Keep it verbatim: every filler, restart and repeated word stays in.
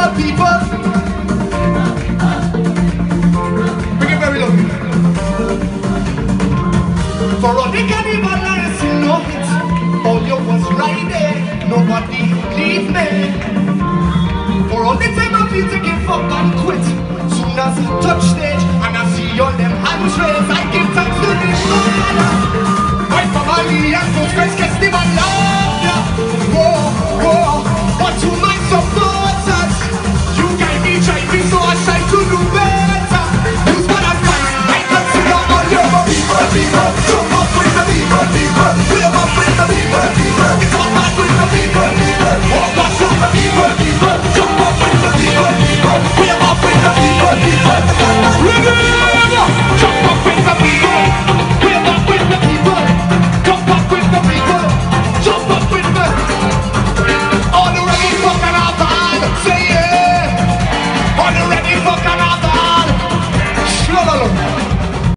the people. Bring it very low. For all the cannibal I see no hit. All you was right there. Nobody leave me. For all the time I feel to give up and quit. Soon as I touch stage and I see all them hands raised, I give thanks to this God.